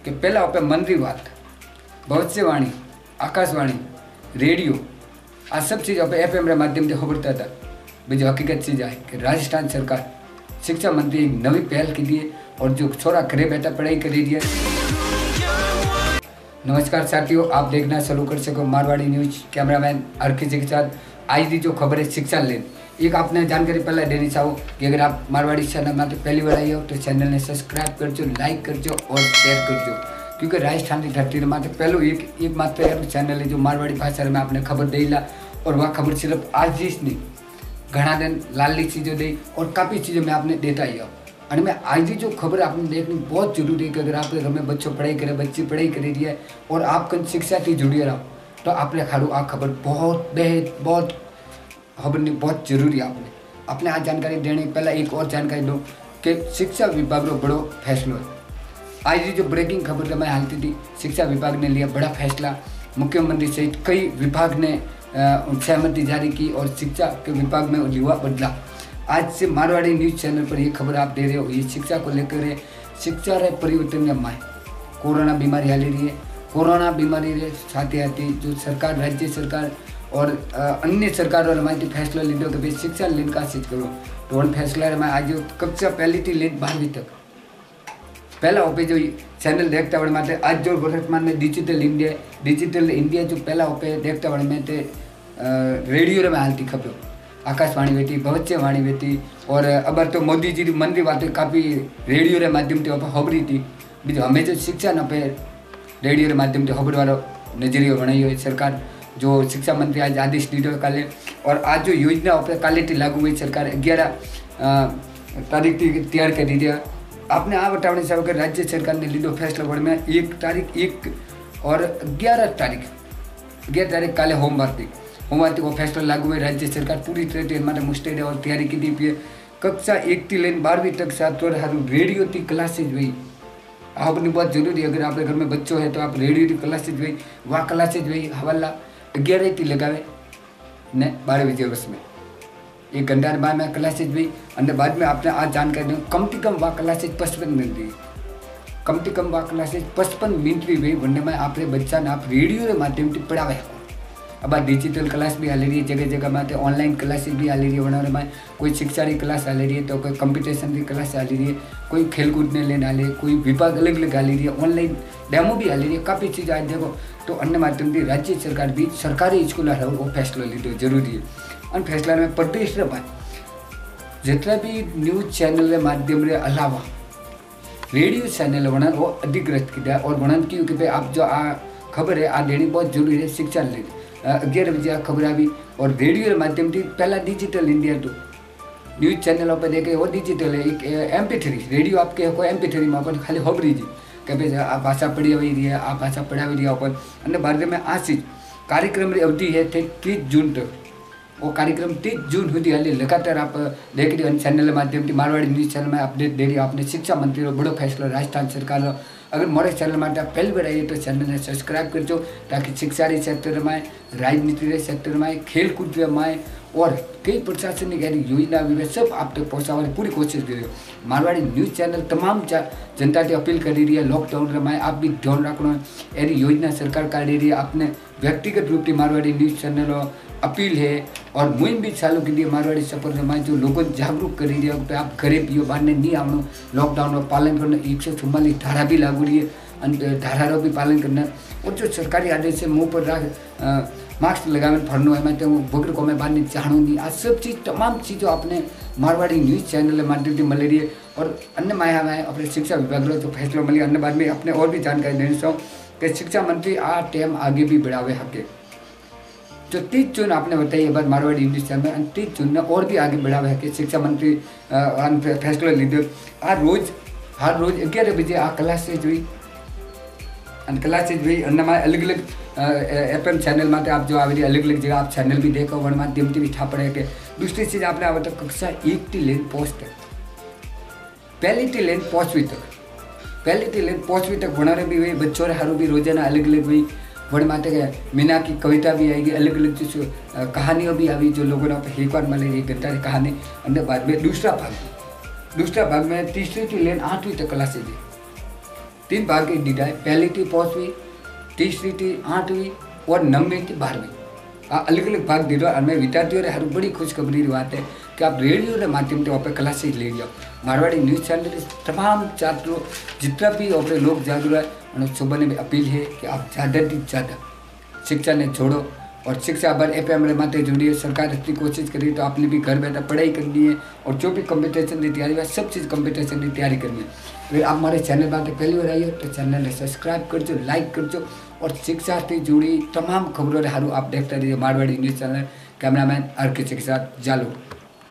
कि पहला पे मन री बात, भविष्यवाणी, आकाशवाणी, रेडियो आ सब चीज़ आप FM रे माध्यम से खबरता था। बीजो हकीकत चीज़ है कि राजस्थान सरकार शिक्षा मंत्री एक नवी पहल की दी है और जो छोरा घरे बैठा पढ़ाई कर रही है। नमस्कार साथियों, आप देखना शुरू कर सको मारवाड़ी न्यूज। कैमरामैन अर्खित के साथ आज की जो खबर है शिक्षा लेन। एक आपने जानकारी पहले देनी चाहो कि अगर आप मारवाड़ी चैनल में तो पहली बार आई हो तो चैनल ने सब्सक्राइब कर जो, लाइक कर जो और शेयर कर जो, क्योंकि राजस्थान की धरती में पहलो एक मात्र यार चैनल है जो मारवाड़ी भाषा में आपने खबर देला। और वह खबर सिर्फ आज ही नहीं, घना दिन लाली चीज़ों दे और काफ़ी चीज़ें मैं आपने देता ही हूँ। और मैं आज जो खबर आपने देखनी बहुत जरूरी है कि अगर आपके घर में बच्चों पढ़ाई करे, बच्ची पढ़ाई कर रही है और आप कहीं शिक्षा से जुड़े रहो तो आपने खाड़ू आ खबर बहुत खबर नहीं बहुत जरूरी है। आपने आज जानकारी देने पहले एक और जानकारी दो कि शिक्षा विभाग का बड़ो फैसलो है। आज जो ब्रेकिंग खबर मैं हालती थी, शिक्षा विभाग ने लिया बड़ा फैसला। मुख्यमंत्री सहित कई विभाग ने सहमति जारी की और शिक्षा के विभाग में लिया बदला। आज से मारवाड़ी न्यूज चैनल पर ये खबर आप दे रहे हो, ये शिक्षा को लेकर है। शिक्षा रे परिवर्तन में माए कोरोना बीमारी हाली रही है। कोरोना बीमारी रे साथ ही जो सरकार, राज्य सरकार और अन्य सरकारों ने फैसला लीधो कि भाई शिक्षा लेन का सिद्ध करो। तो उन फैसला में आज कक्षा पहली थी लेन 12वीं तक पहला ओपे जो चैनल देखता वड़े माते आज जो वर्तमान में डिजिटल इंडिया जो पहला ओपे देखता वड़े में ते रेडियो रे में हालती खबर, आकाशवाणी बेटी, भविष्यवाणी बेटी और अब तो मोदी जी मन की बातें काफ़ी रेडियो रे माध्यम से खबरी थी। बीजो हमें जो शिक्षा न पे रेडियो रे माध्यम से खबर वालों नजरियो बनाई हुई सरकार। जो शिक्षा मंत्री आज आदेश दीधो काले और आज जो योजना पर काले थी लागू हुई सरकार 11 तारीख थी तैयार कर दी है। आपने आ बताने से अगर राज्य सरकार ने लीधो फैसला बड़ में 1 और 11 तारीख काले होमवार को फैसला लागू हुए। राज्य सरकार पूरी तरह मुस्तैद और तैयारी की थी। कक्षा 1 थी लेन 12वीं तक छात्रों रेडियो की क्लासेज हुई। आपने बहुत जरूरी है, अगर आपके घर में बच्चों है तो आप रेडियो की क्लासेज हुई, वह क्लासेज हुई हवाला 11 थी लगावे ने 12वीं वर्ष में 1 घंटा बाद में क्लासेज हुई। और बाद में आपने आज जानकारी दी कम से कम वह क्लासेज 55 मिनट हुई। कम से कम वह क्लासेज 55 मिनट भी हुई वनने में आपने बच्चा ने आप रेडियो के माध्यम से पढ़ावे। अब डिजिटल क्लास भी हाली रही है, जगह जगह में ऑनलाइन क्लासेस भी हाली रही है। वनारे में कोई शिक्षा की क्लास हाली रही है तो कोई कंपटीशन की क्लास हाली रही है, कोई खेलकूद ने लेने हाले, कोई विभाग अलग अलग हाली रही है, ऑनलाइन डेमो भी हाली रही है, काफ़ी चीज़ आज देखो। तो अन्य माध्यम से राज्य सरकार भी सरकारी स्कूल वो फैसला लीधो जरूरी है। और फैसला में प्रदेश जितना भी न्यूज चैनल के माध्यम रे अलावा रेडियो चैनल वना वो अधिकृत किया और वनन की कि भाई आप जो आ खबर है आ देनी बहुत जरूरी है। शिक्षा ले 11 बजे आ खबर आई और रेडियो के माध्यम से पहला डिजिटल इंडिया तो न्यूज चैनलों पर देखे वो डिजिटल है। एक MP3 रेडियो आपके कोई MP3 में अपन खाली खबरी जी कि भाई आ भाषा पढ़ी हुई रही है, आ भाषा पढ़ावी रही है अपन। अन्य बारे में आ चीज कार्यक्रम की अवधि है 30 जून तक। वो कार्यक्रम 30 जून होती हाली लगातार आप देख रहे हो चैनल के माध्यम से मारवाड़ी न्यूज चैनल में अपडेट दे रही है। आपने शिक्षा मंत्री रो बड़ो फैसला राजस्थान सरकार। अगर मोरे चैनल में आप पहली बार आई तो चैनल ने सब्सक्राइब कर जो, ताकि शिक्षा के क्षेत्र में, राजनीति के क्षेत्र में, खेल कूद में और कई प्रशासनिक योजना भी सब आप तक पहुँचाने पूरी कोशिश करियो। मारवाड़ी न्यूज चैनल तमाम जनता से अपील कर रही है लॉकडाउन में आप भी ध्यान रखना ऐसी योजना सरकार कर रही है। आपने व्यक्तिगत रूप से मारवाड़ी न्यूज चैनल अपील है और मुहिम भी चालू की है मारवाड़ी सफर में जो लोगों जागरूक कर रही है। आप घरे पियो बाहर नहीं आवनो, लॉकडाउन में पालन करना। 144 धारा भी लागू रही है, धारा भी पालन करना और जो सरकारी आदेश है मुँह पर मास्क लगावे फरनो है मैं बगर को मैं बाहर नहीं चाहूँ नहीं। आज सब चीज़ तमाम चीज़ों आपने मारवाड़ी न्यूज चैनल के माध्यम से मिल रही है। और अन्य माया में अपने शिक्षा विभाग जो फैसला मिली अन्य बाद में अपने और भी जानकारी देना चाहूँ कि शिक्षा मंत्री आ टाइम आगे भी बढ़ावे हके। जो 30 जून आपने बताई है बात मारवाड़ी न्यूज चैनल में 30 जून ने और भी आगे बढ़ावे हके। शिक्षा मंत्री फैसला लीधो हर रोज 11 बजे आ क्लासेज हुई अन्य में अलग अलग FM चैनल में आप जो आवी अलग अलग जगह आप चैनल भी देखो वन माध्यम से भी छा पड़े के। दूसरी चीज़ आपने आवा तो कक्षा 1 थी लेन पोस्ट पहली थी लेन 5वीं तक बना रहे भी हुई बच्चों हरू भी रोजाना अलग अलग हुई। बड़े माते के मीना की कविता भी आएगी, अलग अलग जो कहानियों भी आई जो लोगों ने एक बार मिले गद्दा की कहानी। अन्य बाद में दूसरा भाग में तीसरी थी लेन 8वीं तक क्लासेज 3 भाग की दीदा है। पहली थी 5वीं, तीसरी थी 8वीं और 9वीं थी 12वीं। अलग अलग भाग दीदो। हमें विद्यार्थियों रे हारू बड़ी खुशखबरी री बात है कि आप रेडियो के माध्यम से आप क्लासेस ले जाओ। मारवाड़ी न्यूज़ चैनल तमाम छात्रों जितना भी अपने लोग जागरूक है उन्हें सुबह ने भी अपील है कि आप ज़्यादा से ज़्यादा शिक्षा ने जोड़ो और शिक्षा पर FM माते जुड़िए। सरकार इतनी कोशिश करी तो आपने भी घर बैठा पढ़ाई करनी है और जो भी कंपटीशन की तैयारी है सब चीज़ कंपटीशन की तैयारी करनी है। फिर आप हमारे चैनल पर पहली बार आई हो तो चैनल ने सब्सक्राइब कर जो, लाइक कर जो और शिक्षा से जुड़ी तमाम खबरों हारू आप देखते रहिए Marwari news channel. Cameraman RK के साथ जालू।